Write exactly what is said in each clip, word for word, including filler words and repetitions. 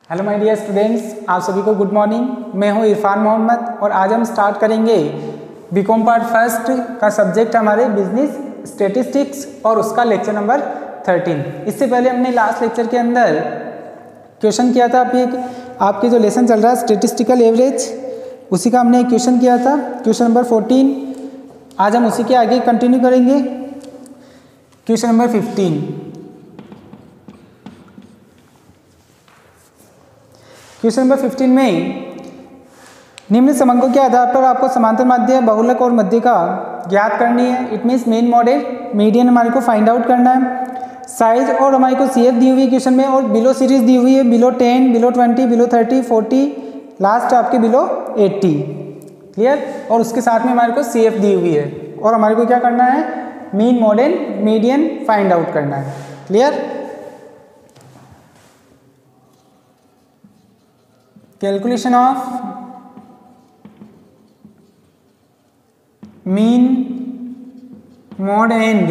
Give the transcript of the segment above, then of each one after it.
Hello my dear students, आप सभी को गुड मॉर्निंग। मैं हूं इरफान मोहम्मद और आज हम स्टार्ट करेंगे बीकॉम पार्ट फर्स्ट का सब्जेक्ट हमारे बिजनेस स्टैटिस्टिक्स और उसका लेक्चर नंबर थर्टीन। इससे पहले हमने लास्ट लेक्चर के अंदर क्वेश्चन किया था, आपकी आपके जो लेसन चल रहा है स्टैटिस्टिकल एवरेज, उसी का हमने एक क्वेश्चन किया था, क्वेश्चन नंबर फोर्टीन। आज हम उसी के आगे कंटिन्यू करेंगे, question number fifteen. Question number fifteen में निम्न समंकों के आधार पर आपको समांतर माध्य, बहुलक और मध्य का ज्ञात करनी है। It means mean model, median हमारे को फाइंड आउट करना है। साइज और हमारे को सी एफ दी हुई है क्वेश्चन में, और बिलो सीरीज दी हुई है, below ten, below twenty, below thirty, forty, last आपके बिलो एट्टी। क्लियर। और उसके साथ में हमारे को सी एफ दी हुई है और हमारे को क्या करना है, mean model median find out करना है। Clear. Calculation of mean mode and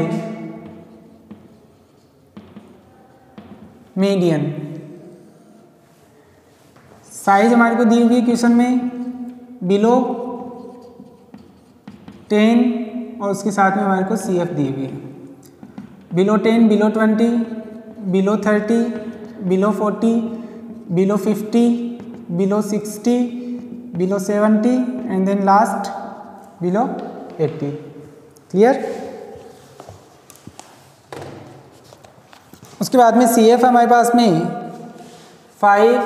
median. Size हमारे को दी हुई है क्वेश्चन में, बिलो टेन और उसके साथ में हमारे को सी एफ दी हुई है। Below ten, below twenty, below thirty, below forty, below fifty, below sixty, below seventy and then last below eighty. Clear. उसके बाद में सी एफ है हमारे पास में five,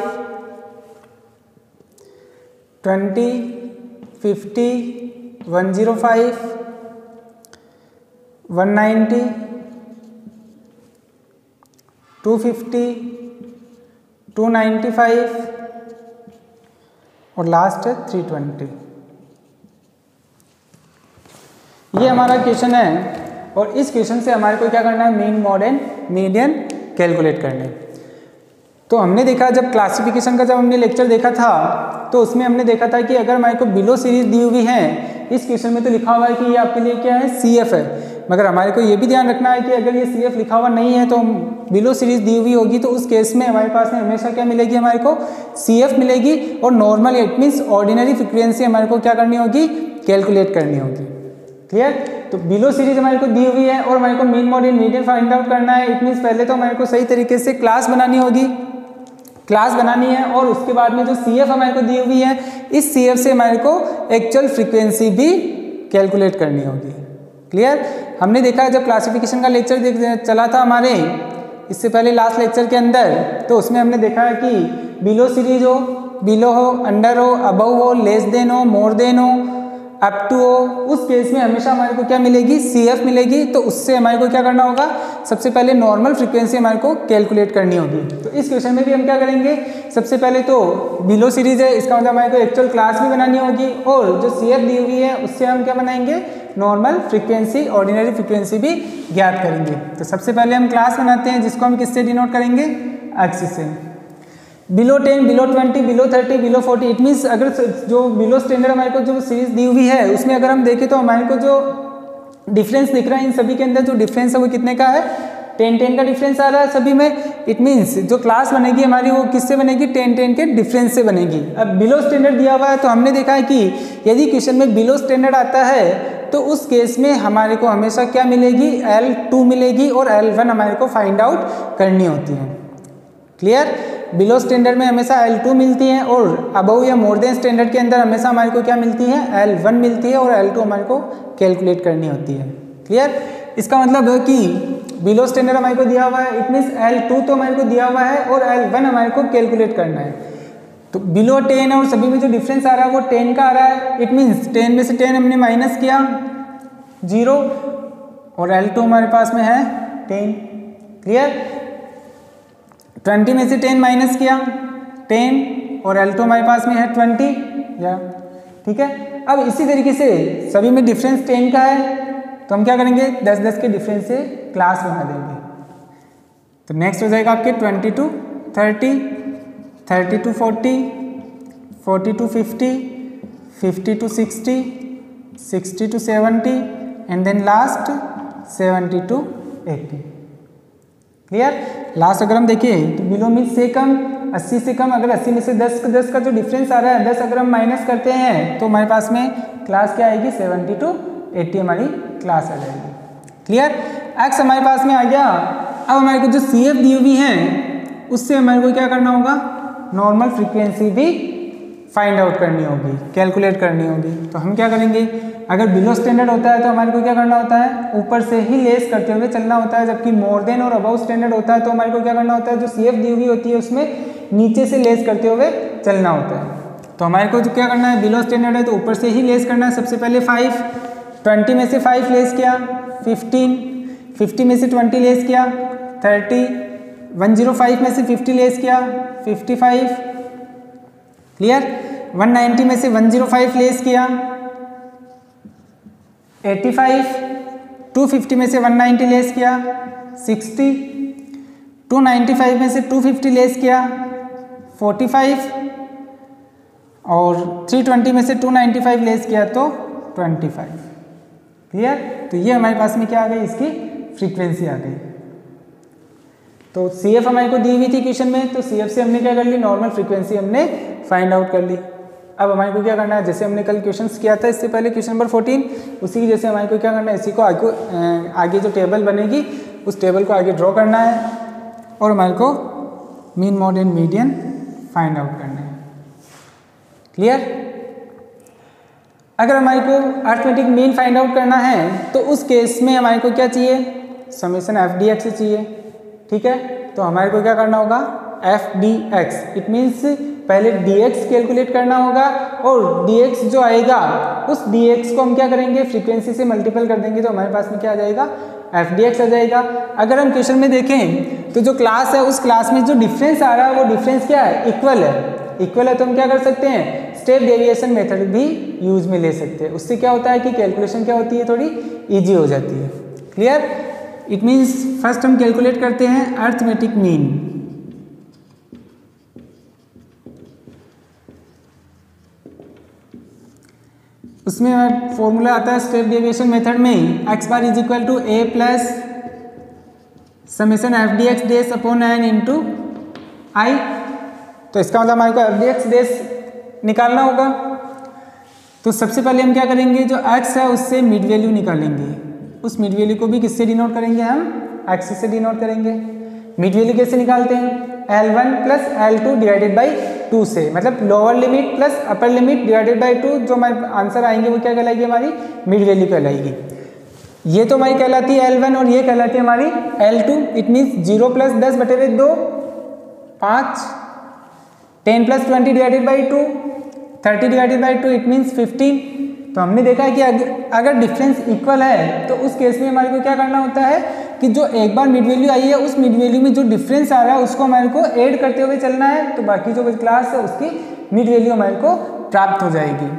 twenty, fifty, one zero five, one ninety, two fifty, two ninety five और last है three twenty. ये हमारा क्वेश्चन है और इस क्वेश्चन से हमारे को क्या करना है, मीन मॉडल मीडियन कैलकुलेट करने। तो हमने देखा, जब क्लासिफिकेशन का जब हमने लेक्चर देखा था तो उसमें हमने देखा था कि अगर हमारे को बिलो सीरीज दी हुई है, इस क्वेश्चन में तो लिखा हुआ है कि ये आपके लिए क्या है, सी एफ है, मगर हमारे को ये भी ध्यान रखना है कि अगर ये सी एफ लिखा हुआ नहीं है तो बिलो सीरीज दी हुई होगी तो उस केस में हमारे पास में हमेशा क्या मिलेगी, हमारे को सी एफ मिलेगी और normal it means ordinary frequency हमारे को क्या करनी होगी, कैलकुलेट करनी होगी। क्लियर। तो बिलो सीरीज हमारे को दी हुई है और हमारे को mean model median find out करना है। इट मीन्स पहले तो हमारे को सही तरीके से क्लास बनानी होगी, क्लास बनानी है और उसके बाद में जो सी एफ हमारे को दी हुई है, इस सी एफ से हमारे को एक्चुअल फ्रीक्वेंसी भी कैलकुलेट करनी होगी। क्लियर। हमने देखा है जब क्लासिफिकेशन का लेक्चर चला था हमारे इससे पहले लास्ट लेक्चर के अंदर, तो उसमें हमने देखा है कि बिलो सीरीज हो, बिलो हो, अंडर हो, अबव हो, लेस देन हो, मोर देन हो, अप टू हो, उस केस में हमेशा हमारे को क्या मिलेगी, सी एफ मिलेगी। तो उससे हमारे को क्या करना होगा, सबसे पहले नॉर्मल फ्रीक्वेंसी हमारे को कैलकुलेट करनी होगी। तो इस क्वेश्चन में भी हम क्या करेंगे, सबसे पहले तो बिलो सीरीज है, इसका मतलब हमारे को एक्चुअल क्लास भी बनानी होगी और जो सी एफ दी हुई है उससे हम क्या बनाएंगे, नॉर्मल फ्रीक्वेंसी, ऑर्डिनरी फ्रीक्वेंसी भी ज्ञात करेंगे। तो सबसे पहले हम क्लास बनाते हैं जिसको हम किससे डिनोट करेंगे, एक्सिस से। Below ten, below twenty, below thirty, below forty. It means अगर जो बिलो स्टैंडर्ड हमारे को जो सीरीज दी हुई है उसमें अगर हम देखें तो हमारे को जो डिफरेंस दिख रहा है इन सभी के अंदर, जो डिफरेंस है वो कितने का है, टेन टेन का डिफरेंस आ रहा है सभी में। इट मीन्स जो क्लास बनेगी हमारी वो किससे बनेगी, टेन टेन के डिफरेंस से बनेगी। अब बिलो स्टैंडर्ड दिया हुआ है तो हमने देखा है कि यदि क्वेश्चन में बिलो स्टैंडर्ड आता है तो उस केस में हमारे को हमेशा क्या मिलेगी, एल टू मिलेगी और एल वन हमारे को फाइंड आउट करनी होती है। क्लियर। बिलो स्टैंडर्ड में हमेशा एल टू मिलती है और अबव या मोर देन स्टैंडर्ड के अंदर हमेशा हमारे को क्या मिलती है, एल वन मिलती है और एल टू हमारे को कैलकुलेट करनी होती है। क्लियर। इसका मतलब है कि बिलो स्टैंडर्ड हमारे को दिया हुआ है, इट मीन्स एल टू तो हमारे को दिया हुआ है और एल वन हमारे को कैलकुलेट करना है। तो बिलो टेन और सभी में जो डिफरेंस आ रहा है वो टेन का आ रहा है। इट मीन्स टेन में से टेन हमने माइनस किया, जीरो, और एल टू हमारे पास में है टेन। क्लियर। ट्वेंटी में से टेन माइनस किया, टेन, और एल टू हमारे पास में है ट्वेंटी। या ठीक है। अब इसी तरीके से सभी में डिफरेंस टेन का है तो हम क्या करेंगे, दस दस के डिफरेंस से क्लास बना देंगे। तो नेक्स्ट हो जाएगा आपके twenty to thirty, thirty to forty, forty to fifty, fifty to sixty, sixty to seventy and then last seventy to eighty. Clear. Last अगर हम देखें तो बिलो मीन्स से कम अस्सी से कम, अगर अस्सी में से दस दस का जो डिफरेंस आ रहा है, दस अगर हम माइनस करते हैं तो हमारे पास में क्लास क्या आएगी, सेवेंटी टू एट्टी हमारी क्लास आ जाएगी। क्लियर। एक्स हमारे पास में आ गया। अब हमारे को जो सी एफ दी हुई है उससे हमारे को क्या करना होगा, नॉर्मल फ्रीक्वेंसी भी फाइंड आउट करनी होगी, कैलकुलेट करनी होगी। तो हम क्या करेंगे, अगर बिलो स्टैंडर्ड होता है तो हमारे को क्या करना होता है, ऊपर से ही लेस करते हुए चलना होता है, जबकि मोर देन और अबव स्टैंडर्ड होता है तो हमारे को क्या करना होता है, जो सी एफ दी हुई होती है उसमें नीचे से लेस करते हुए चलना होता है। तो हमारे को जो क्या करना है, बिलो स्टैंडर्ड है तो ऊपर से ही लेस करना है। सबसे पहले फाइव, ट्वेंटी में से फाइव लेस किया, फिफ्टीन, फिफ्टी में से ट्वेंटी लेस किया, थर्टी, वन जीरो फाइव में से फिफ्टी लेस किया, fifty five. Clear. One ninety में से वन जीरो फाइव लेस किया, एटी फाइव, टू फिफ्टी में से वन नाइंटी लेस किया, सिक्सटी, टू नाइंटी फाइव में से टू फिफ्टी लेस किया, फोर्टी फाइव, और थ्री ट्वेंटी में से टू नाइंटी फाइव लेस किया तो ट्वेंटी फाइव। क्लियर। तो ये हमारे पास में क्या आ गई, इसकी फ्रीक्वेंसी आ गई। तो सी एफ हमारे को दी हुई थी क्वेश्चन में, तो सी एफ से हमने क्या कर ली, नॉर्मल फ्रीक्वेंसी हमने फाइंड आउट कर ली। अब हमारे को क्या करना है, जैसे हमने कल क्वेश्चंस किया था इससे पहले क्वेश्चन नंबर फोर्टीन, उसी की जैसे हमारे को क्या करना है, इसी को आगे आगे जो टेबल बनेगी उस टेबल को आगे ड्रॉ करना है और हमारे को mean mode and median find out करना है। क्लियर। अगर हमारे को अर्थमेटिक मीन फाइंड आउट करना है तो उस केस में हमारे को क्या चाहिए, समेशन एफ डी एक्स चाहिए। ठीक है। तो हमारे को क्या करना होगा, F D X, it means पहले dx कैलकुलेट करना होगा और dx जो आएगा उस dx को हम क्या करेंगे, फ्रीक्वेंसी से मल्टीपल कर देंगे तो हमारे पास में क्या आ जाएगा, एफ डी एक्स आ जाएगा। अगर हम क्वेश्चन में देखें तो जो क्लास है उस क्लास में जो डिफरेंस आ रहा है वो डिफरेंस क्या है, इक्वल है। इक्वल है तो हम क्या कर सकते हैं, स्टेप डेविएशन मेथड भी यूज में ले सकते हैं। उससे क्या होता है कि कैलकुलेशन क्या होती है, थोड़ी ईजी हो जाती है। क्लियर। इट मीन्स फर्स्ट हम कैलकुलेट करते हैं अर्थमेटिक मीन। उसमें फॉर्मूला आता है स्टेप डेविएशन मेथड में, X bar is equal to A plus summation F D X dash upon N into I. तो इसका मतलब हमारे को एफ डी एक्स डेस निकालना होगा। तो सबसे पहले हम क्या करेंगे, जो x है उससे मिड वैल्यू निकालेंगे। उस मिड वैल्यू को भी किससे डिनोट करेंगे, हम x से डिनोट करेंगे। मिड वैल्यू कैसे निकालते हैं, L one plus L two divided by two से, मतलब lower limit plus upper limit divided by two. जो हमारे आंसर आएंगे वो क्या कहलाएगी, हमारी मिड वैल्यू कहलाएगी। ये तो हमारी कहलाती है एल वन और ये कहलाती है हमारी L two. It means zero plus दस बटे में दो, पाँच, ten plus twenty divided by two, thirty divided by two, it means fifteen. तो हमने देखा है कि अगर डिफरेंस इक्वल है तो उस केस में हमारे को क्या करना होता है कि जो एक बार मिड वैल्यू आई है उस मिड वैल्यू में जो डिफरेंस आ रहा है उसको हमारे को ऐड करते हुए चलना है, तो बाकी जो क्लास है उसकी मिड वैल्यू हमारे को प्राप्त हो जाएगी।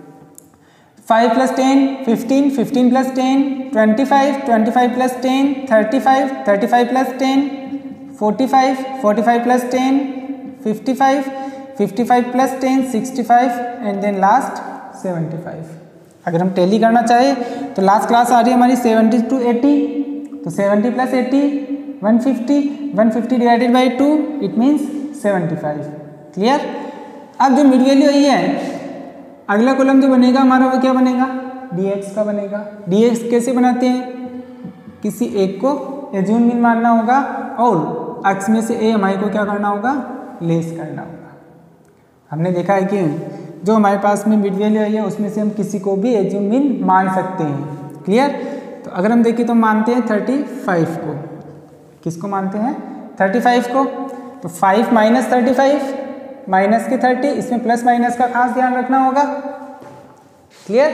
Five plus ten fifteen, fifteen plus ten twenty five, twenty five plus ten thirty five, thirty five plus ten forty five, forty five plus ten fifty five, fifty five plus ten sixty five and then last seventy five. अगर हम tally करना चाहें तो last class आ रही है हमारी seventy to eighty, तो seventy plus eighty one fifty, one fifty divided by two it means seventy five. Clear. अब जो मिड वैल्यू आई है अगला कॉलम जो बनेगा हमारा वो क्या बनेगा, dx का बनेगा। dx कैसे बनाते हैं, किसी एक को एज्यूम मीन मानना होगा और x में से a हमारे को क्या करना होगा, लेस करना होगा। हमने देखा है कि जो हमारे पास में मिड वैल्यू आई है उसमें से हम किसी को भी एज्यूम मीन मान सकते हैं। क्लियर। तो अगर हम देखें तो मानते हैं थर्टी फाइव को, किसको मानते हैं, थर्टी फाइव को। तो five minus thirty five minus के थर्टी, इसमें प्लस माइनस का खास ध्यान रखना होगा। Clear.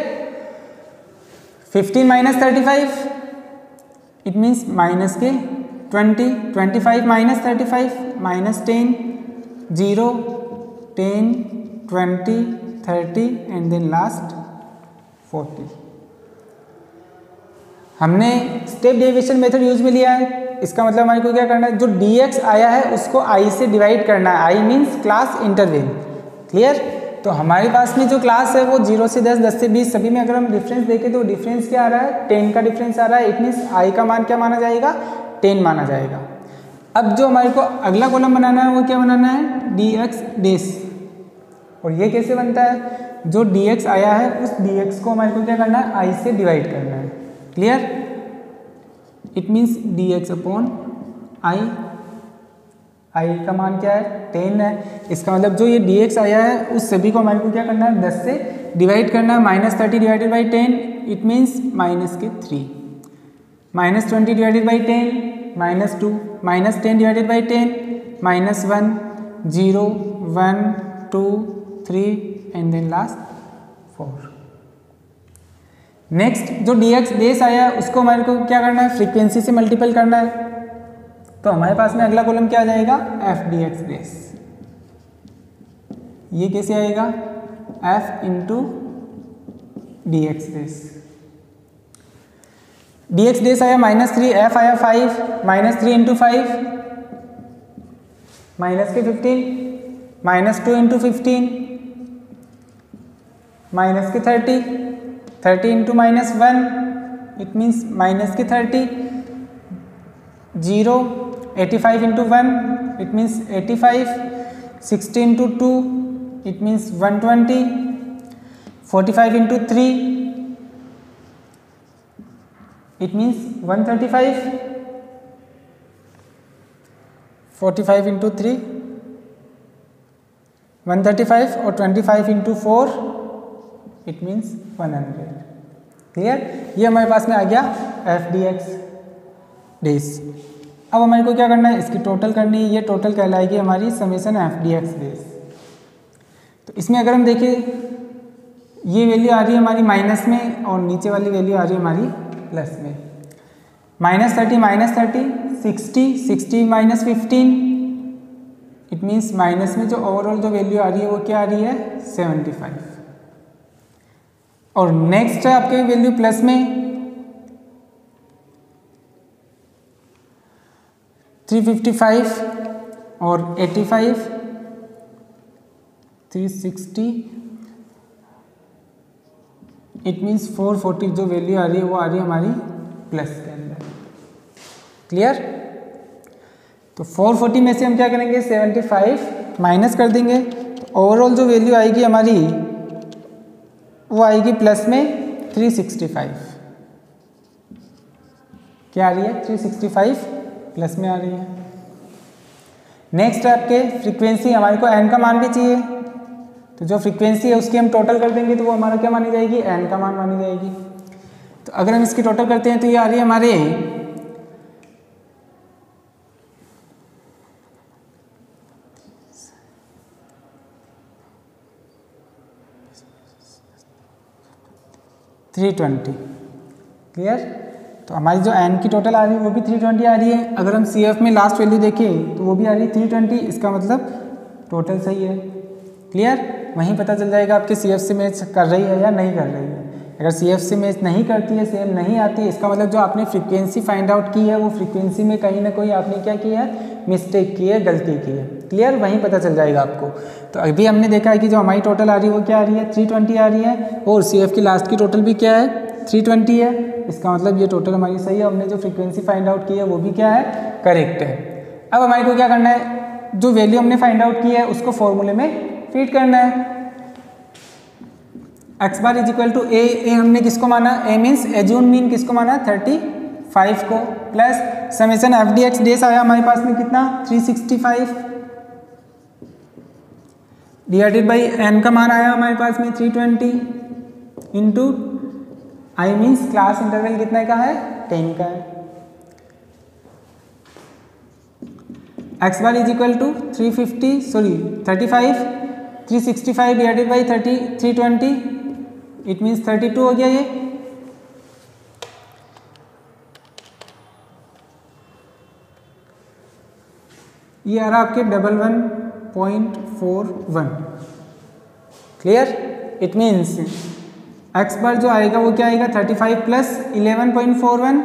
Fifteen minus thirty five it means minus के twenty, twenty five minus thirty five minus ten, zero, ten, twenty, thirty and then last forty. हमने step deviation method use में लिया है। इसका मतलब हमारे को क्या करना है, जो dx आया है उसको i से डिवाइड करना है। i means class interval. Clear. तो हमारे पास में जो क्लास है वो जीरो से दस, दस से बीस, सभी में अगर हम डिफरेंस देखें तो डिफरेंस क्या आ रहा है, टेन का डिफरेंस आ रहा है। इट मीन्स i का मान क्या माना जाएगा, टेन माना जाएगा। अब जो हमारे को अगला कॉलम बनाना है वो क्या बनाना है, डी एक्स डेस। और ये कैसे बनता है, जो डी एक्स आया है उस डी एक्स को हमारे को क्या करना है, आई से डिवाइड करना है। Clear, it means D X upon I, I का मान क्या है, टेन है। इसका मतलब जो ये डी एक्स आया है उस सभी को हमारे को क्या करना है, दस से डिवाइड करना है। Minus thirty divided by ten, it means minus के three. Minus twenty divided by ten, minus two. Minus ten divided by ten, minus one, zero, one, two, three and then last four. Next जो D X base आया है उसको हमारे को क्या करना है, फ्रीक्वेंसी से मल्टीपल करना है। तो हमारे पास में अगला कॉलम क्या आ जाएगा, एफ डी एक्स बेस। ये कैसे आएगा, F into D X base. D X base आया माइनस थ्री, एफ आया five, minus three into five minus के fifteen, minus two into fifteen minus के thirty, thirty into minus one it means minus के thirty, zero, eighty five into one it means eighty five, sixty into two it means one twenty, forty five into three it means one thirty five, forty five into three one thirty five और twenty five into four it means one hundred. Clear, ये हमारे पास में आ गया F D X days. अब हमारे को क्या करना है, इसकी टोटल करनी है। ये टोटल कहलाएगी हमारी summation F D X dash. तो इसमें अगर हम देखें, ये वैल्यू आ रही है हमारी माइनस में और नीचे वाली वैल्यू आ रही है हमारी प्लस में। Minus thirty minus thirty, sixty, sixty minus fifteen it means minus में जो ओवरऑल जो वैल्यू आ रही है वो क्या आ रही है, सेवेंटी फाइव। और नेक्स्ट है आपके वैल्यू प्लस में थ्री फिफ्टी फाइव और eighty five, three sixty it means four forty जो वैल्यू आ रही है वो आ रही है हमारी प्लस के अंदर। क्लियर, तो फोर फोर्टी में से हम क्या करेंगे, सेवेंटी फाइव माइनस कर देंगे। तो ओवरऑल जो वैल्यू आएगी हमारी वो आएगी प्लस में थ्री सिक्सटी फाइव। क्या आ रही है, थ्री सिक्सटी फाइव प्लस में आ रही है। नेक्स्ट आपके फ्रीक्वेंसी, हमारे को एन का मान भी चाहिए। तो जो फ्रीक्वेंसी है उसकी हम टोटल कर देंगे तो वो हमारा क्या मानी जाएगी, एन का मान मानी जाएगी। तो अगर हम इसकी टोटल करते हैं तो ये आ रही है हमारे थ्री ट्वेंटी। क्लियर, तो हमारी जो एन की टोटल आ रही है वो भी थ्री ट्वेंटी आ रही है। अगर हम सी एफ में लास्ट वैल्यू देखें तो वो भी आ रही है थ्री ट्वेंटी। इसका मतलब टोटल सही है। क्लियर, वहीं पता चल जाएगा आपके सी एफ से मैच कर रही है या नहीं कर रही है। अगर सी एफ से मैच नहीं करती है, सेम नहीं आती है, इसका मतलब जो आपने फ्रीक्वेंसी फाइंड आउट की है वो फ्रीक्वेंसी में कहीं ना कहीं आपने क्या किया है, मिस्टेक की है, गलती की है। क्लियर, वहीं पता चल जाएगा आपको। तो अभी हमने देखा है कि जो हमारी टोटल आ रही है वो क्या आ रही है, थ्री ट्वेंटी आ रही है और सी एफ की लास्ट की टोटल भी क्या है, थ्री ट्वेंटी है। इसका मतलब ये टोटल हमारी सही है। हमने जो फ्रीक्वेंसी फाइंड आउट की है वो भी क्या है, करेक्ट है। अब हमारे को क्या करना है, जो वैल्यू हमने फाइंड आउट की है उसको फॉर्मूले में फीड करना है। X bar is equal to A, A हमने किसको माना, ए मीन्स एज्यूम मीन किसको माना, थर्टी फाइव को, plus summation F D X dash आया हमारे पास में कितना, three sixty five divided by N का मान आया हमारे पास में three twenty into I means class interval कितने का है, टेन का है। X bar is equal to three fifty sorry thirty five, three sixty five divided by thirty three twenty it means thirty two हो गया। ये ये आ रहा आपके double one point four one. Clear, it means X bar जो आएगा वो क्या आएगा, thirty five plus eleven point four one,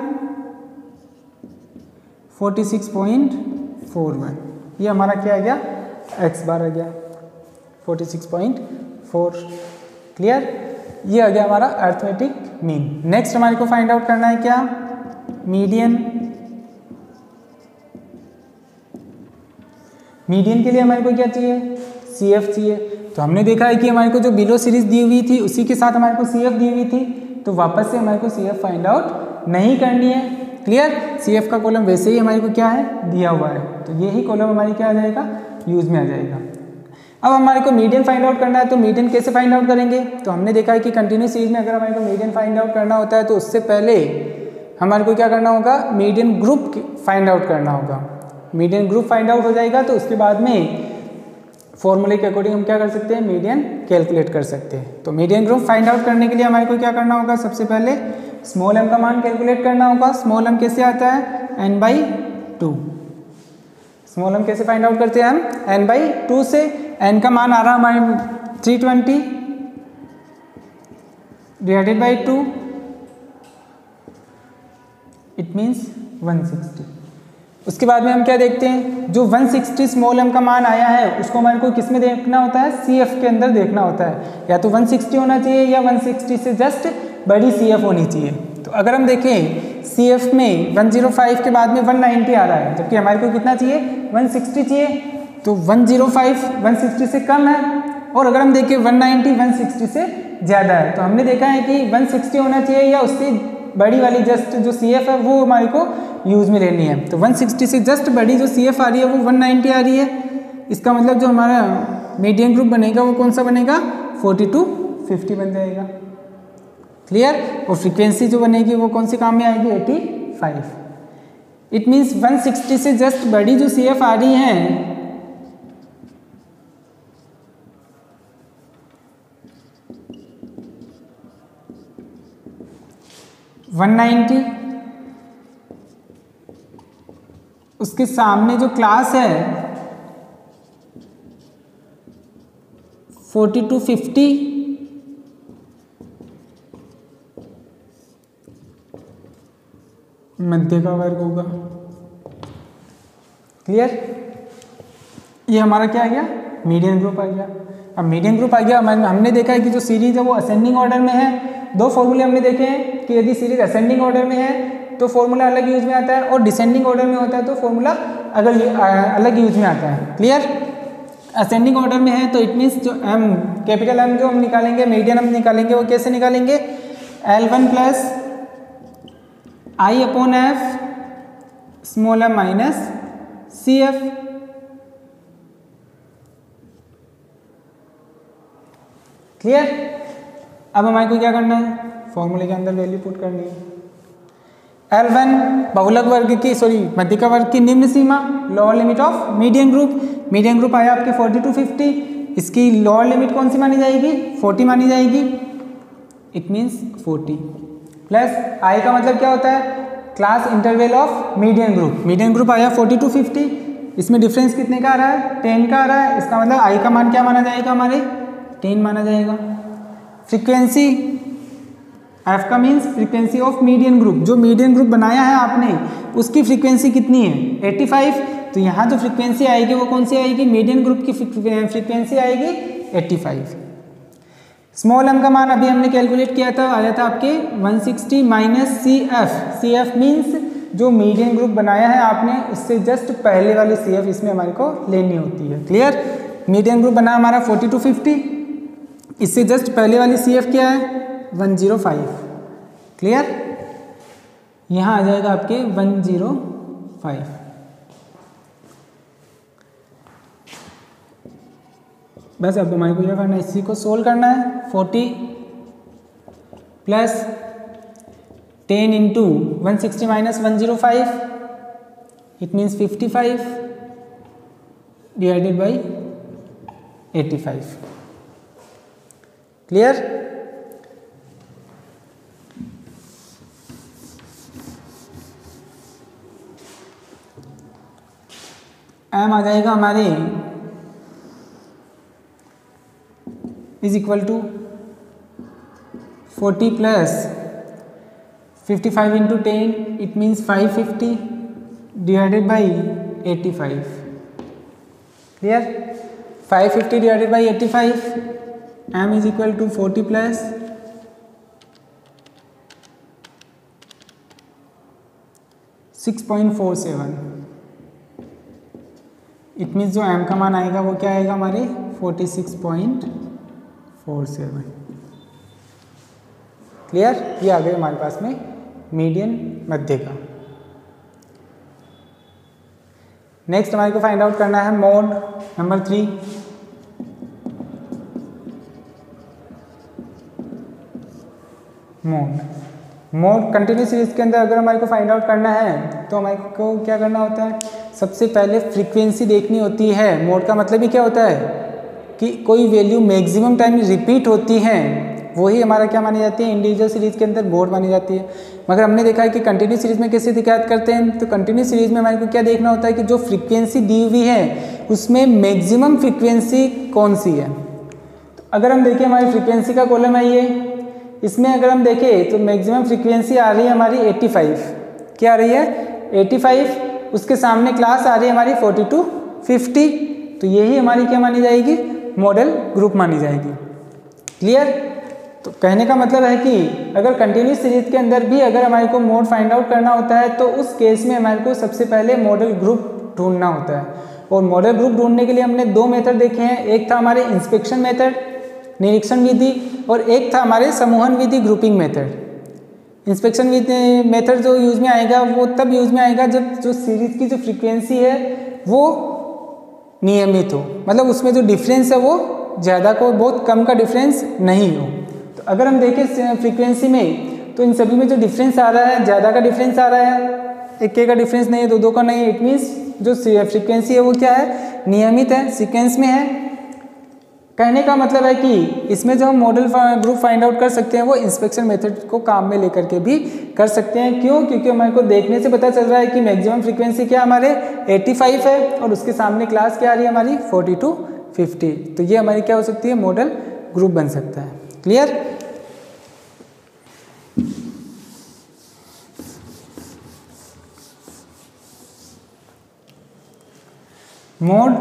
forty six point four one. ये हमारा क्या आ गया, एक्स बार आ गया forty six point four. Clear, ये आ गया हमारा अर्थमेटिक मीन। नेक्स्ट हमारे को फाइंड आउट करना है क्या, मीडियन मीडियन के लिए हमारे को क्या चाहिए, सी एफ चाहिए। तो हमने देखा है कि हमारे को जो बिलो सीरीज दी हुई थी उसी के साथ हमारे को सी एफ दी हुई थी, तो वापस से हमारे को सी एफ फाइंड आउट नहीं करनी है। क्लियर, सी एफ का कॉलम वैसे ही हमारे को क्या है, दिया हुआ है, तो यही कॉलम हमारी क्या आ जाएगा, यूज में आ जाएगा। अब हमारे को मीडियन फाइंड आउट करना है, तो मीडियन कैसे फाइंड आउट करेंगे, तो हमने देखा है कि कंटिन्यूस सीरीज में अगर हमारे को मीडियन फाइंड आउट करना होता है तो उससे पहले हमारे को क्या करना होगा, मीडियन ग्रुप फाइंड आउट करना होगा। मीडियन ग्रुप फाइंड आउट हो जाएगा तो उसके बाद में फॉर्मूले के अकॉर्डिंग हम क्या कर सकते हैं, मीडियन कैलकुलेट कर सकते हैं। तो मीडियन ग्रुप फाइंड आउट करने के लिए हमारे को क्या करना होगा, सबसे पहले स्मॉल एम का मान कैलकुलेट करना होगा। स्मॉल एम कैसे आता है, N by two. Small M कैसे फाइंड आउट करते हैं हम, एन बाई टू से। एन का मान आ रहा हमारे three twenty divided by two, it means one sixty. उसके बाद में हम क्या देखते हैं, जो वन सिक्सटी स्मॉल एम का मान आया है उसको हमारे को किस में देखना होता है, सी एफ के अंदर देखना होता है। या तो वन सिक्सटी होना चाहिए या वन सिक्सटी से जस्ट बड़ी सी एफ होनी चाहिए। तो अगर हम देखें सी एफ में वन ज़ीरो फाइव के बाद में वन नाइंटी आ रहा है, जबकि हमारे को कितना चाहिए, वन सिक्सटी चाहिए, तो one zero five one sixty से कम है। और अगर हम देखें वन नाइंटी वन सिक्सटी से ज़्यादा है, तो हमने देखा है कि वन सिक्सटी होना चाहिए या उससे बड़ी वाली जस्ट जो सी एफ है वो हमारे को यूज़ में लेनी है। तो वन सिक्सटी से जस्ट बड़ी जो सी एफ आ रही है वो वन नाइंटी आ रही है। इसका मतलब जो हमारा मीडियन ग्रुप बनेगा वो कौन सा बनेगा, फोर्टी टू फिफ्टी बन जाएगा। क्लियर, और फ्रीक्वेंसी जो बनेगी वो कौन सी काम में आएगी, eighty five. It means one sixty से जस्ट बड़ी जो सी एफ आ रही है वन नाइंटी, उसके सामने जो क्लास है फोर्टी टू फिफ्टी, मध्य का वर्ग होगा। क्लियर, ये हमारा क्या आ गया, मीडियन ग्रुप आ गया। अब मीडियन ग्रुप आ गया, हमने देखा है कि जो सीरीज है वो असेंडिंग ऑर्डर में है। दो फॉर्मूले हमने देखे हैं कि यदि सीरीज असेंडिंग ऑर्डर में है तो फॉर्मूला अलग यूज में आता है, और डिसेंडिंग ऑर्डर में होता है तो फॉर्मूला अगर अलग यूज में आता है। क्लियर, असेंडिंग ऑर्डर में है तो इट मीन्स जो एम कैपिटल एम जो हम निकालेंगे, मीडियन हम निकालेंगे, वो कैसे निकालेंगे, L one plus I upon F small M minus C F. Clear, अब हमारे को क्या करना है, फॉर्मूले के अंदर वैल्यू पुट करनी है। एल वन बहुलक वर्ग की सॉरी मध्यिका वर्ग की निम्न सीमा, lower limit of median group. Median group आया आपके फोर्टी टू फिफ्टी, इसकी लोअर लिमिट कौन सी मानी जाएगी, फोर्टी मानी जाएगी। It means forty plus I का मतलब क्या होता है, class interval of median group. Median group आया फोर्टी टू फिफ्टी, इसमें डिफरेंस कितने का आ रहा है, टेन का आ रहा है। इसका मतलब आई का मान क्या माना जाएगा, हमारे टेन माना जाएगा। फ्रीक्वेंसी एफ का means frequency of median group, जो मीडियन ग्रुप बनाया है आपने उसकी फ्रीक्वेंसी कितनी है, एटी फाइव। तो यहाँ जो फ्रीक्वेंसी आएगी वो कौन सी आएगी, मीडियन ग्रुप की फ्रीक्वेंसी आएगी एटी फाइव। स्मॉल एम का मान अभी हमने कैलकुलेट किया था, आया था आपके one sixty minus C F. C F means जो मीडियन ग्रुप बनाया है आपने उससे जस्ट पहले वाली सी एफ इसमें हमारे को लेनी होती है। क्लियर, मीडियन ग्रुप बना हमारा फोर्टी टू फिफ्टी, इससे जस्ट पहले वाली सी एफ क्या है, वन ज़ीरो फाइव। क्लियर, यहाँ आ जाएगा आपके वन ज़ीरो फाइव। बस अब हमारे को क्या करना है, इसी को सोल्व करना है। Forty plus ten into one sixty minus one zero five, it means fifty five divided by eighty five. Clear, M आ जाएगा हमारे is equal to forty plus fifty five into ten, it means five fifty divided by eighty five. Clear, five fifty divided by eighty five, M is equal to forty plus six point four seven it means जो M का मान आएगा वो क्या आएगा हमारे forty six point four seven. Clear? ये आ गए हमारे पास में मीडियन मध्य का। नेक्स्ट हमारे को फाइंड आउट करना है mode number three. Mode mode continuous series के अंदर अगर हमारे को फाइंड आउट करना है तो हमारे को क्या करना होता है, सबसे पहले फ्रीक्वेंसी देखनी होती है। मोड का मतलब ही क्या होता है कि कोई वैल्यू मैक्सिमम टाइम रिपीट होती है, वही हमारा क्या मानी जाती है, इंडिविजुअल सीरीज के अंदर मोड मानी जाती है। मगर हमने देखा है कि कंटिन्यूस सीरीज में कैसे दिक्कत करते हैं, तो कंटिन्यूस सीरीज में हमारे को क्या देखना होता है कि जो फ्रीक्वेंसी दी हुई है उसमें मैक्सिमम फ्रीक्वेंसी कौन सी है। तो अगर हम देखें हमारी फ्रीक्वेंसी का कॉलम है ये, इसमें अगर हम देखें तो मैक्सिमम फ्रीक्वेंसी आ रही है हमारी एट्टी फाइव। क्या आ रही है? Eighty five. उसके सामने क्लास आ रही है हमारी फोर्टी टू फिफ्टी। तो यही हमारी क्या मानी जाएगी, मॉडल ग्रुप मानी जाएगी। क्लियर? तो कहने का मतलब है कि अगर कंटिन्यूस सीरीज के अंदर भी अगर हमारे को मोड फाइंड आउट करना होता है तो उस केस में हमारे को सबसे पहले मॉडल ग्रुप ढूंढना होता है। और मॉडल ग्रुप ढूंढने के लिए हमने दो मेथड देखे हैं, एक था हमारे इंस्पेक्शन मेथड निरीक्षण विधि, और एक था हमारे समूहन विधि ग्रुपिंग मेथड। इंस्पेक्शन विधि मेथड जो यूज में आएगा वो तब यूज में आएगा जब जो सीरीज की जो फ्रीक्वेंसी है वो नियमित हो, मतलब उसमें जो डिफरेंस है वो ज़्यादा को बहुत कम का डिफरेंस नहीं हो। तो अगर हम देखें फ्रीक्वेंसी में तो इन सभी में जो डिफरेंस आ रहा है ज़्यादा का डिफरेंस आ रहा है, एक के का डिफरेंस नहीं है, दो दो का नहीं है। इट मीन्स जो फ्रीक्वेंसी है वो क्या है, नियमित है, सीक्वेंस में है। कहने का मतलब है कि इसमें जो हम मॉडल ग्रुप फाइंड आउट कर सकते हैं वो इंस्पेक्शन मेथड को काम में लेकर के भी कर सकते हैं। क्यों? क्योंकि हमारे को देखने से पता चल रहा है कि मैक्सिमम फ्रीक्वेंसी क्या हमारे एट्टी फाइव है और उसके सामने क्लास क्या आ रही है हमारी फोर्टी टू फिफ्टी। तो ये हमारी क्या हो सकती है, मॉडल ग्रुप बन सकता है। क्लियर? मोड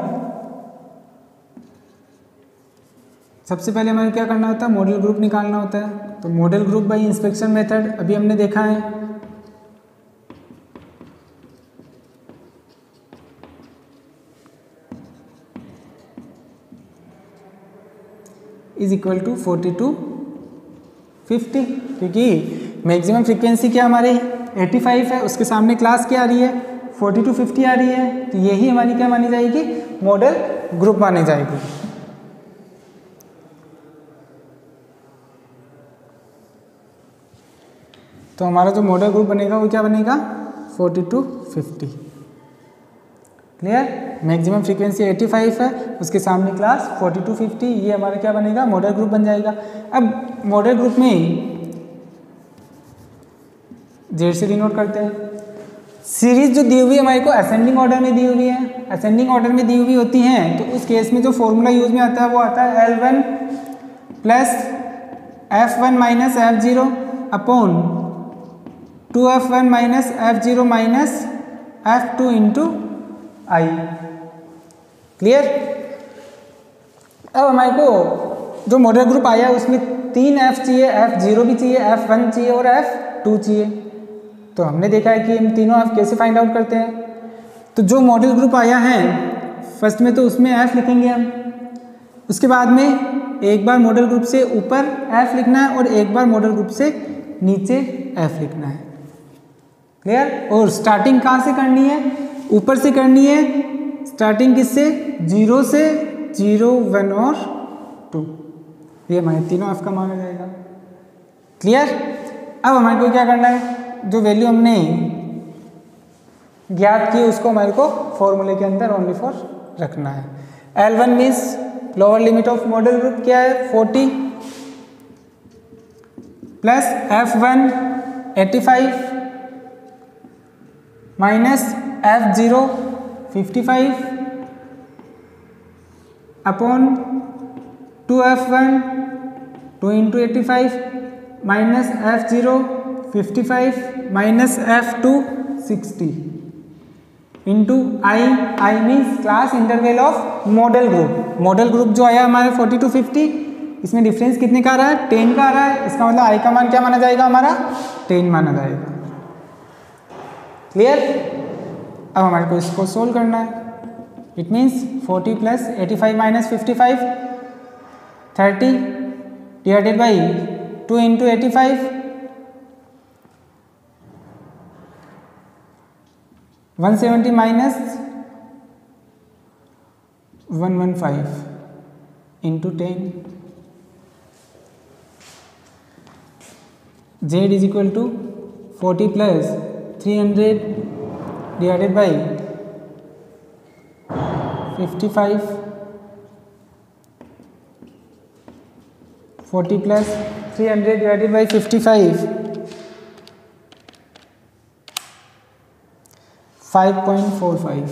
सबसे पहले हमें क्या करना होता है, मॉडल ग्रुप निकालना होता है। तो modal group by inspection method अभी हमने देखा है। Is equal to forty to fifty, क्योंकि मैक्सिमम फ्रीक्वेंसी क्या हमारी एट्टी फाइव है, उसके सामने क्लास क्या आ रही है, फोर्टी टू फिफ्टी आ रही है। तो यही हमारी क्या मानी जाएगी, मॉडल ग्रुप मानी जाएगी। तो हमारा जो मॉडल ग्रुप बनेगा वो क्या बनेगा, forty to fifty. Clear? Maximum frequency eighty five है, उसके सामने क्लास फोर्टी टू फिफ्टी, ये हमारा क्या बनेगा, मॉडल ग्रुप बन जाएगा। अब मॉडल ग्रुप में जेड से डिनोट करते हैं। सीरीज जो दी हुई है हमारे को असेंडिंग ऑर्डर में दी हुई है, असेंडिंग ऑर्डर में दी हुई होती हैं, तो उस केस में जो फॉर्मूला यूज में आता है वो आता है L one plus F one minus F zero upon two F one minus F zero minus F two into I. Clear? अब हमारे को जो मॉडल ग्रुप आया उसमें तीन एफ चाहिए, एफ जीरो भी चाहिए, एफ वन चाहिए और एफ टू चाहिए। तो हमने देखा है कि हम तीनों एफ कैसे फाइंड आउट करते हैं। तो जो मॉडल ग्रुप आया है फर्स्ट में तो उसमें एफ लिखेंगे हम, उसके बाद में एक बार मॉडल ग्रुप से ऊपर एफ लिखना है और एक बार मॉडल ग्रुप से नीचे एफ लिखना है। क्लियर? और स्टार्टिंग कहाँ से करनी है, ऊपर से करनी है। स्टार्टिंग किससे, जीरो से, जीरो वन और टू, ये हमारे तीनों एफ का मान आ जाएगा। क्लियर? अब हमारे को क्या करना है, जो वैल्यू हमने ज्ञात की उसको हमारे को फॉर्मूले के अंदर ओनली फॉर रखना है। L one means lower limit of model group क्या है, forty plus F one eighty five minus F zero fifty five upon two F one two into eighty five minus F zero fifty five minus F two sixty into I. I means class interval of model group. Model group जो आया हमारे forty to fifty, इसमें difference कितने का आ रहा है, ten का आ रहा है। इसका मतलब आई का मान क्या माना जाएगा, हमारा टेन माना जाएगा। क्लियर? अब हमारे को इसको सोल्व करना है। It means forty plus eighty five minus fifty five, thirty divided by two into eighty five, one seventy minus one one five into ten, Z is equal to forty plus three hundred divided by fifty five, forty plus three hundred divided by fifty five, five point four five.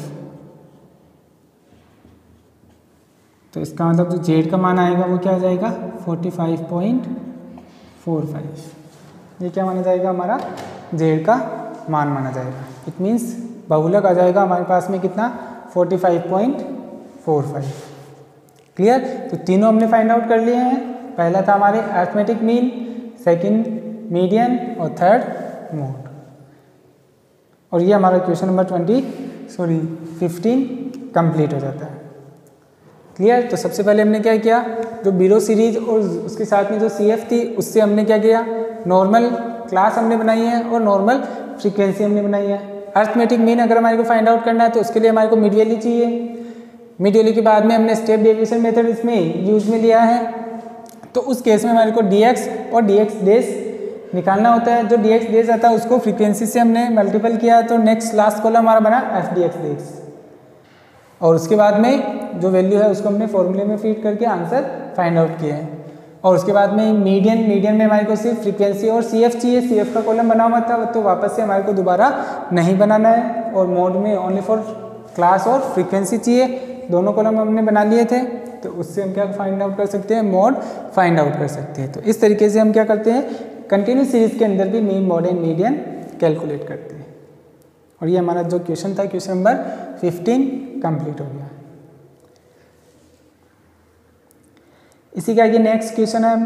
तो इसका मतलब जो Z का मान आएगा वो क्या हो जाएगा, forty five point four five. ये क्या माना जाएगा, हमारा जेड का मान माना जाएगा। इट मीन्स बहुलक आ जाएगा हमारे पास में कितना, forty five point four five. Clear. तो तीनों हमने फाइंड आउट कर लिए हैं। पहला था हमारे अरिथमेटिक मीन, सेकंड मीडियन और थर्ड मोड। और ये हमारा question number twenty sorry fifteen complete हो जाता है। क्लियर। तो सबसे पहले हमने क्या किया, जो बीरो सीरीज और उसके साथ में जो सी एफ थी उससे हमने क्या किया, नॉर्मल क्लास हमने बनाई है और नॉर्मल फ्रीक्वेंसी हमने बनाई है। अरिथमेटिक मीन अगर हमारे को फाइंड आउट करना है तो उसके लिए हमारे को मिड वैल्यू चाहिए। मिड वैल्यू के बाद में हमने स्टेप डेविएशन मेथड इसमें यूज में लिया है। तो उस केस में हमारे को डी एक्स और डी एक्स डेज निकालना होता है। जो डी एक्स डेज आता है उसको फ्रीक्वेंसी से हमने मल्टीपल किया, तो नेक्स्ट लास्ट कॉलम हमारा बना एफ डी एक्स डेज। और उसके बाद में जो वैल्यू है उसको हमने फॉर्मूले में फीड करके आंसर फाइंड आउट किए हैं। और उसके बाद में मीडियन मीडियन में हमारे को सिर्फ फ्रीक्वेंसी और सी एफ चाहिए। सी एफ का कॉलम बना हुआ था तो वापस से हमारे को दोबारा नहीं बनाना है। और मोड में ओनली फॉर क्लास और फ्रीक्वेंसी चाहिए। दोनों कॉलम हमने बना लिए थे, तो उससे हम क्या फाइंड आउट कर सकते हैं, मोड फाइंड आउट कर सकते हैं। तो इस तरीके से हम क्या करते हैं, कंटिन्यूस सीरीज के अंदर भी mean mode and median calculate करते हैं। और ये हमारा जो क्वेश्चन था, क्वेश्चन नंबर फिफ्टीन कंप्लीट हो गया। इसी के आगे नेक्स्ट क्वेश्चन है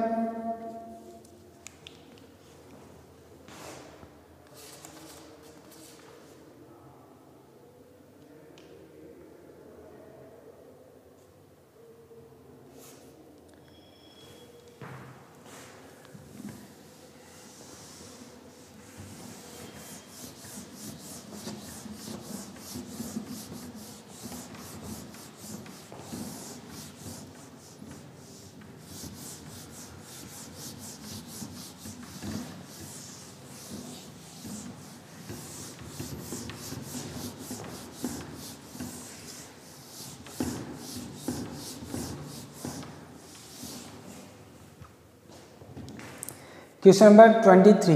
क्वेश्चन नंबर ट्वेंटी थ्री।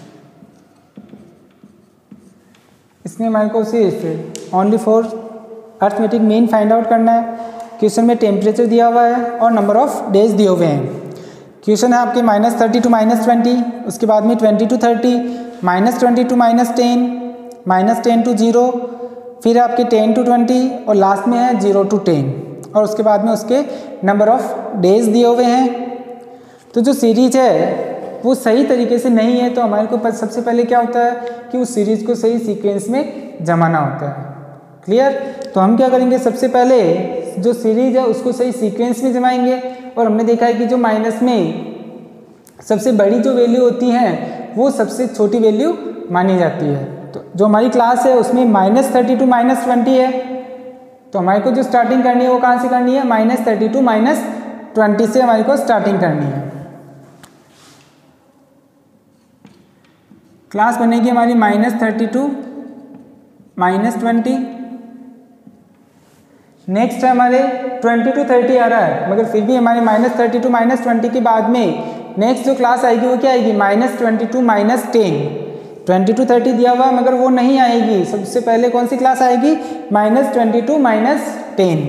इसमें हमारे को सिर्फ only for arithmetic mean find out करना है। क्वेश्चन में टेम्परेचर दिया हुआ है और नंबर ऑफ डेज दिए हुए हैं। क्वेश्चन है आपके minus thirty to minus twenty, उसके बाद में twenty to thirty, minus twenty to minus ten, minus ten to zero, फिर आपके टेन टू ट्वेंटी और लास्ट में है जीरो टू टेन। और उसके बाद में उसके नंबर ऑफ डेज दिए हुए हैं। तो जो सीरीज है वो सही तरीके से नहीं है, तो हमारे को सबसे पहले क्या होता है कि उस सीरीज को सही सीक्वेंस में जमाना होता है। क्लियर। तो हम क्या करेंगे, सबसे पहले जो सीरीज है उसको सही सीक्वेंस में जमाएंगे। और हमने देखा है कि जो माइनस में सबसे बड़ी जो वैल्यू होती है वो सबसे छोटी वैल्यू मानी जाती है। तो जो हमारी क्लास है उसमें minus thirty to minus twenty है, तो हमारे को जो स्टार्टिंग करनी है वो कहाँ से करनी है, minus thirty to minus twenty से हमारे को स्टार्टिंग करनी है। क्लास बनेगी हमारी minus thirty to minus twenty. Next है हमारे ट्वेंटी टू थर्टी आ रहा है, मगर फिर भी हमारे minus thirty to minus twenty के बाद में नेक्स्ट जो क्लास आएगी वो क्या आएगी, minus twenty to minus ten. Twenty to thirty दिया हुआ है मगर वो नहीं आएगी। सबसे पहले कौन सी क्लास आएगी, minus twenty to minus ten.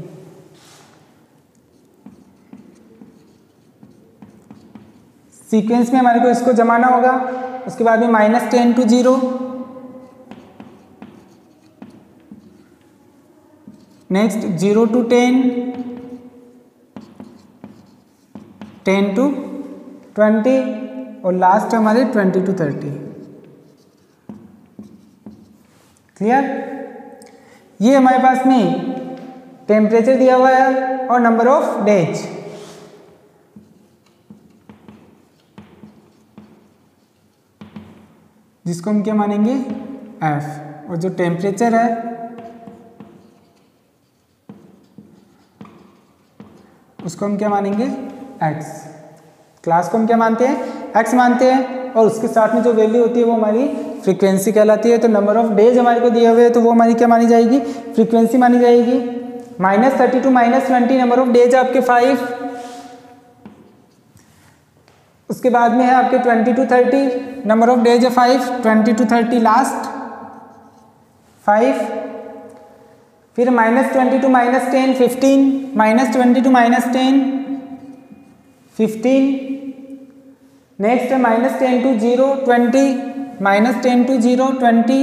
Sequence में हमारे को इसको जमाना होगा। उसके बाद में minus ten to zero, next zero to ten, ten to twenty और लास्ट हमारे ट्वेंटी टू थर्टी। क्लियर। ये हमारे पास में टेम्परेचर दिया हुआ है और नंबर ऑफ डेज। जिसको हम क्या मानेंगे एफ, और जो टेम्परेचर है उसको हम क्या मानेंगे एक्स। क्लास को हम क्या मानते हैं एक्स मानते हैं, और उसके साथ में जो वैल्यू होती है वो हमारी फ्रीक्वेंसी कहलाती है। तो नंबर ऑफ डेज हमारे को दिए हुए हैं तो वो हमारी क्या मानी जाएगी फ्रीक्वेंसी मानी जाएगी। Minus thirty to minus twenty number of days आपके फाइव, उसके बाद में है आपके twenty to thirty number of days है five, twenty to thirty last five, फिर minus twenty to minus ten fifteen, minus twenty to minus ten fifteen, next है minus ten to zero twenty, minus ten to zero twenty,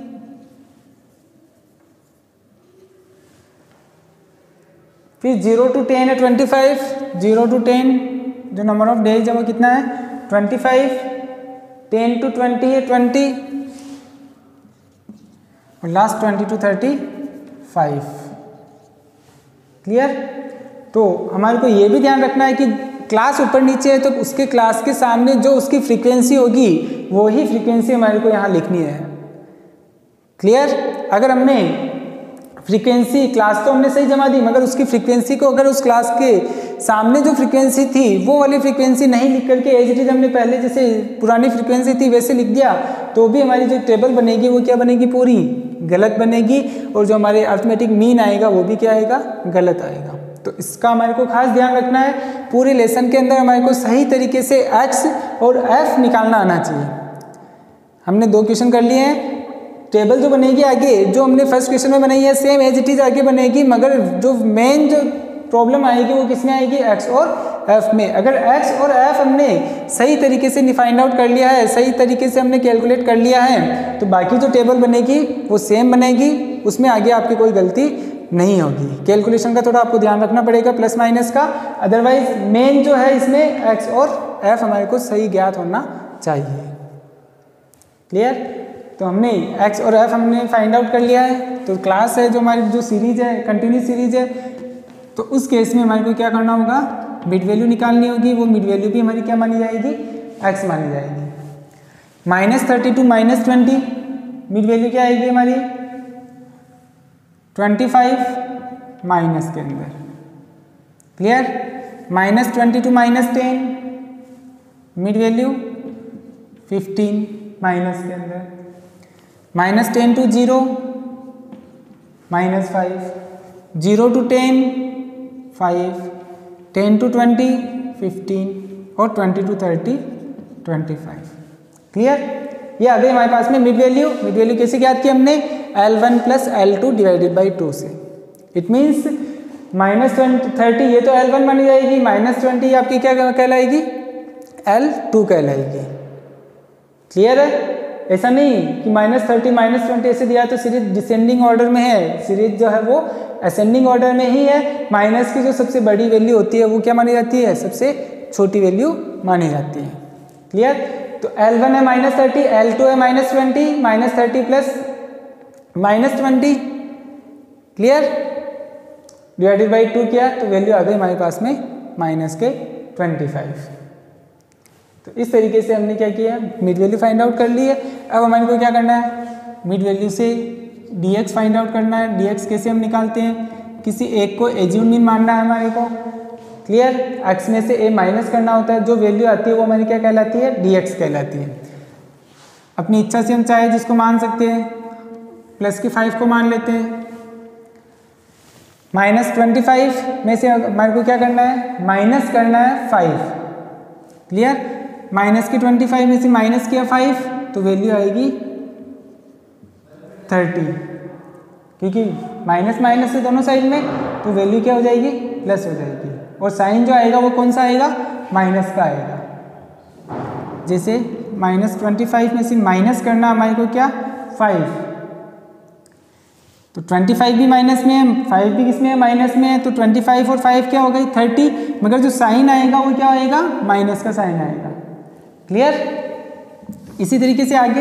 फिर zero to ten है twenty five, zero to ten जो number of days है वो कितना है twenty five, ten to twenty है twenty, और last twenty to thirty five. Clear. तो हमारे को ये भी ध्यान रखना है कि क्लास ऊपर नीचे है तो उसके क्लास के सामने जो उसकी फ्रीक्वेंसी होगी वो ही फ्रीक्वेंसी हमारे को यहाँ लिखनी है। क्लियर। अगर हमने फ्रीक्वेंसी क्लास तो हमने सही जमा दी मगर उसकी फ्रीक्वेंसी को अगर उस क्लास के सामने जो फ्रीक्वेंसी थी वो वाली फ्रीक्वेंसी नहीं लिख करके एज इट इज हमने पहले जैसे पुरानी फ्रीक्वेंसी थी वैसे लिख दिया तो भी हमारी जो टेबल बनेगी वो क्या बनेगी पूरी गलत बनेगी, और जो हमारे अर्थमेटिक मीन आएगा वो भी क्या आएगा गलत आएगा। तो इसका हमारे को खास ध्यान रखना है। पूरे लेसन के अंदर हमारे को सही तरीके से एक्स और एफ निकालना आना चाहिए। हमने दो क्वेश्चन कर लिए हैं। टेबल जो बनेगी आगे जो हमने फर्स्ट क्वेश्चन में बनाई है सेम एज इट इज आगे बनेगी, मगर जो मेन जो प्रॉब्लम आएगी वो किसमें आएगी एक्स और एफ में। अगर एक्स और एफ हमने सही तरीके से फाइंड आउट कर लिया है, सही तरीके से हमने कैलकुलेट कर लिया है, तो बाकी जो टेबल बनेगी वो सेम बनेगी, उसमें आगे आपकी कोई गलती नहीं होगी। कैलकुलेशन का थोड़ा आपको ध्यान रखना पड़ेगा प्लस माइनस का, अदरवाइज मेन जो है इसमें एक्स और एफ हमारे को सही ज्ञात होना चाहिए। क्लियर। तो हमने x और f हमने फाइंड आउट कर लिया है। तो क्लास है जो हमारी जो सीरीज है कंटिन्यूस सीरीज है, तो उस केस में हमारे को क्या करना होगा मिड वैल्यू निकालनी होगी। वो मिड वैल्यू भी हमारी क्या मानी जाएगी x मानी जाएगी। Minus thirty to minus twenty mid value क्या आएगी हमारी ट्वेंटी फाइव माइनस के अंदर। Clear. Minus twenty to minus ten mid value fifteen minus के अंदर। Minus ten to zero minus five, zero to ten five, ten to twenty fifteen, और twenty to thirty twenty five. Clear. ये आ गई हमारे पास में मिड वैल्यू। मिड वैल्यू कैसे ज्ञात की हमने L one plus L two divided by two से। It means minus twenty thirty ये तो एल वन मानी जाएगी, माइनस ट्वेंटी आपकी क्या कहलाएगी एल टू कहलाएगी। क्लियर है। ऐसा नहीं कि माइनस थर्टी माइनस ट्वेंटी ऐसे दिया तो सीरीज डिसेंडिंग ऑर्डर में है, सीरीज जो है वो असेंडिंग ऑर्डर में ही है। माइनस की जो सबसे बड़ी वैल्यू होती है वो क्या मानी जाती है सबसे छोटी वैल्यू मानी जाती है। क्लियर। तो एल वन है माइनस थर्टी, एल टू है minus twenty, minus thirty plus minus twenty. Clear. Divided by two किया तो वैल्यू आ गई हमारे पास में माइनस के ट्वेंटी फाइव। तो इस तरीके से हमने क्या किया मिड वैल्यू फाइंड आउट कर ली है। अब हमारे को क्या करना है मिड वैल्यू से dx फाइंड आउट करना है। dx कैसे हम निकालते हैं, किसी एक को एज्यूम मीन मानना है हमारे को। क्लियर। x में से a माइनस करना होता है, जो वैल्यू आती है वो हमारी क्या कहलाती है dx कहलाती है। अपनी इच्छा से हम चाहे जिसको मान सकते हैं, प्लस के फाइव को मान लेते हैं। माइनस ट्वेंटी फाइव में से हमारे को क्या करना है माइनस करना है फाइव। क्लियर। माइनस की ट्वेंटी फाइव में से माइनस किया फाइव तो वैल्यू आएगी थर्टी, क्योंकि माइनस माइनस से दोनों साइड में तो वैल्यू क्या हो जाएगी प्लस हो जाएगी, और साइन जो आएगा वो कौन सा आएगा माइनस का आएगा। जैसे माइनस ट्वेंटी फाइव में से माइनस करना हमारे को क्या फाइव, तो ट्वेंटी फाइव भी माइनस में है, फाइव भी किस में है माइनस में है, तो ट्वेंटी फाइव और फाइव क्या हो गई थर्टी, मगर जो साइन आएगा वो क्या आएगा माइनस का साइन आएगा। क्लियर। इसी तरीके से आगे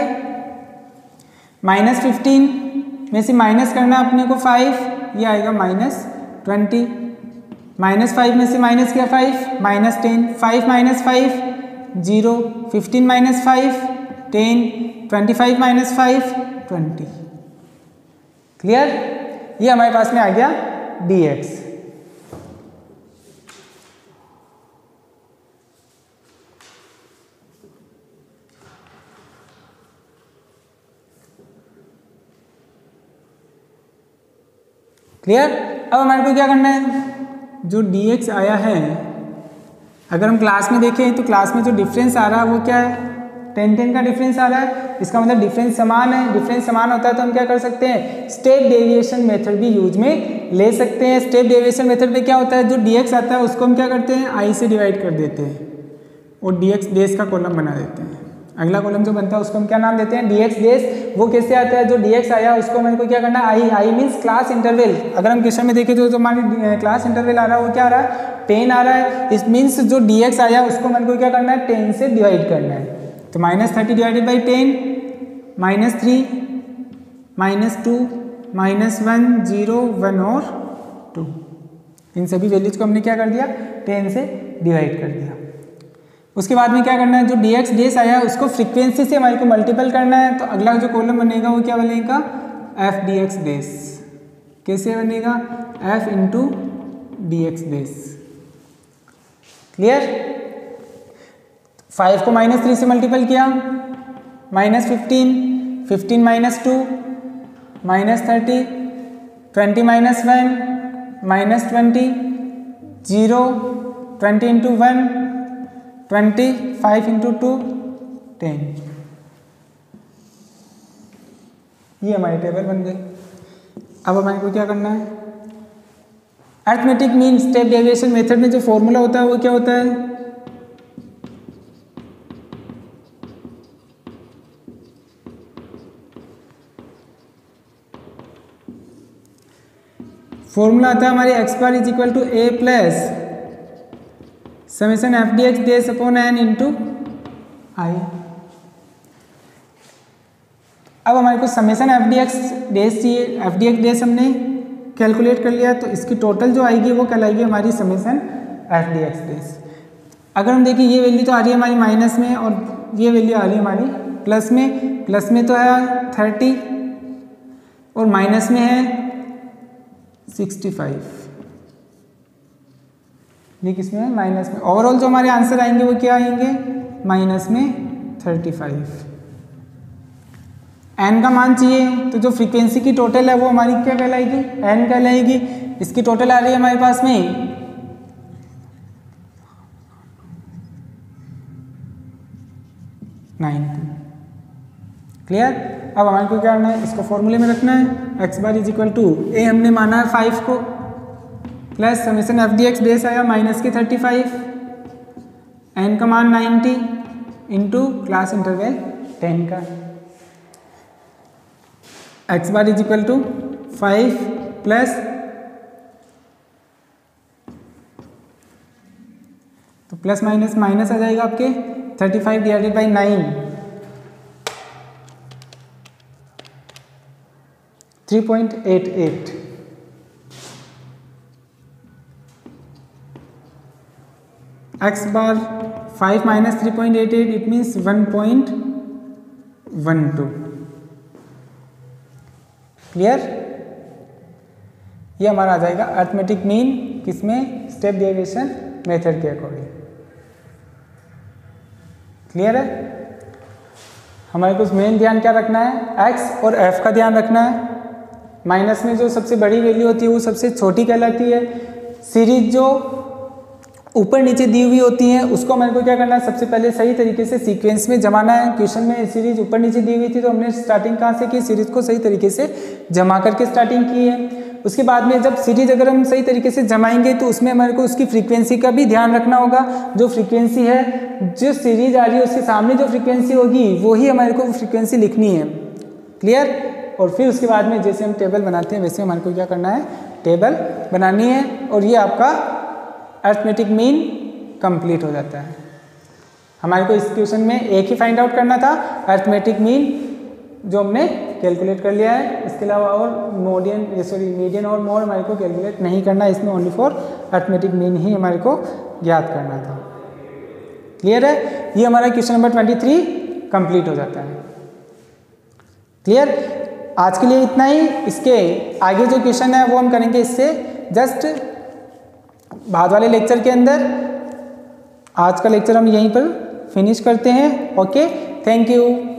माइनस फिफ्टीन में से माइनस करना अपने को फाइव, ये आएगा माइनस ट्वेंटी, माइनस फाइव में से माइनस किया five, minus ten, five minus five zero, fifteen minus five ten, twenty five minus five twenty. Clear? ये हमारे पास में आ गया डी एक्स। क्लियर? अब हमारे को क्या करना है, जो dx आया है, अगर हम क्लास में देखें तो क्लास में जो डिफरेंस आ रहा है वो क्या है, टेन टेन का डिफरेंस आ रहा है। इसका मतलब डिफरेंस समान है। डिफरेंस समान होता है तो हम क्या कर सकते हैं, स्टेप डेविएशन मेथड भी यूज में ले सकते हैं। स्टेप डेविएशन मेथड में क्या होता है, जो dx आता है उसको हम क्या करते हैं, i से डिवाइड कर देते हैं और dx डेज का कॉलम बना देते हैं। अगला कॉलम जो बनता है उसको हम क्या नाम देते हैं, dx डेज। वो कैसे आता है, जो dx आया उसको मेरे को क्या करना है, i i means class interval. अगर हम क्वेश्चन में देखें तो जो हमारी क्लास इंटरवल आ रहा है वो क्या आ रहा है, टेन आ रहा है। इस मीन्स जो dx आया उसको मेरे को क्या करना है, टेन से डिवाइड करना है। तो minus thirty divided by ten, minus three, minus two, minus one, zero, one और टू। इन सभी वैल्यूज को हमने क्या कर दिया, टेन से डिवाइड कर दिया। उसके बाद में क्या करना है, जो dx डेस आया उसको फ्रीक्वेंसी से हमारे को मल्टीपल करना है। तो अगला जो कॉलम बनेगा वो क्या बनेगा, f dx डेस। कैसे बनेगा, f into D X dash. Clear? Five को माइनस थ्री से मल्टीपल किया, minus fifteen, fifteen minus two, minus thirty, twenty minus one, minus twenty, zero, twenty into one, twenty, five into two, ten. ये हमारी table बन गई। अब हमारे को क्या करना है, arithmetic mean step deviation method में जो फॉर्मूला होता है वो क्या होता है, फॉर्मूला आता है हमारे X bar is equal to A plus summation F D X dash upon N into I. अब हमारे को summation F D X dash चाहिए। एफ डी एक्स डेस हमने कैलकुलेट कर लिया तो इसकी टोटल जो आएगी वो कहलाएगी हमारी summation F D X dash. अगर हम देखें ये वैल्यू तो आ रही है हमारी माइनस में और ये वैल्यू आ रही है हमारी प्लस में। प्लस में तो है थर्टी और माइनस में है सिक्सटी फाइव। ये किसमें है, माइनस में। ओवरऑल जो हमारे आंसर आएंगे वो क्या आएंगे, माइनस में थर्टी फाइव। एन का मान चाहिए तो जो फ्रीक्वेंसी की टोटल है वो हमारी क्या कहलाएगी, एन कहलाएगी। इसकी टोटल आ रही है हमारे पास में नाइनटी। क्लियर? अब हमारे को क्या करना है, इसको फॉर्मूले में रखना है। X bar is equal to A हमने माना है फाइव को, plus summation F D X base आया माइनस के थर्टी फाइव, एन का मान ninety into class interval ten का। X bar is equal to five plus तो प्लस माइनस माइनस आ जाएगा आपके thirty five divided by nine, three point eight eight. X bar five minus three point eight eight it means one point one two. Clear? ये हमारा आ जाएगा arithmetic mean, किसमें, step deviation method के according. Clear है? हमारे को main ध्यान क्या रखना है, एक्स और एफ का ध्यान रखना है। माइनस में जो सबसे बड़ी वैल्यू होती है वो सबसे छोटी कहलाती है। सीरीज जो ऊपर नीचे दी हुई होती हैं उसको हमारे को क्या करना है, सबसे पहले सही तरीके से सीक्वेंस में जमाना है। क्वेश्चन में सीरीज ऊपर नीचे दी हुई थी तो हमने स्टार्टिंग कहाँ से की, सीरीज को सही तरीके से जमा करके स्टार्टिंग की है। उसके बाद में जब सीरीज अगर हम सही तरीके से जमाएंगे तो उसमें हमारे को उसकी फ्रीक्वेंसी का भी ध्यान रखना होगा। जो फ्रीक्वेंसी है, जो सीरीज आ रही है उसके सामने जो फ्रीक्वेंसी होगी वही हमारे को फ्रीक्वेंसी लिखनी है। क्लियर? और फिर उसके बाद में जैसे हम टेबल बनाते हैं वैसे हमारे को क्या करना है, टेबल बनानी है। और ये आपका अरिथमेटिक मीन कंप्लीट हो जाता है। हमारे को इस क्वेश्चन में एक ही फाइंड आउट करना था, अरिथमेटिक मीन जो हमने कैलकुलेट कर लिया है। इसके अलावा और मोडियन सॉरी मीडियन और मोड हमारे को कैलकुलेट नहीं करना, इसमें ओनली फॉर अर्थमेटिक मीन ही हमारे को ज्ञात करना था। क्लियर है? ये हमारा question number twenty three complete हो जाता है। क्लियर? आज के लिए इतना ही। इसके आगे जो क्वेश्चन है वो हम करेंगे इससे जस्ट बाद वाले लेक्चर के अंदर। आज का लेक्चर हम यहीं पर फिनिश करते हैं। Okay, thank you.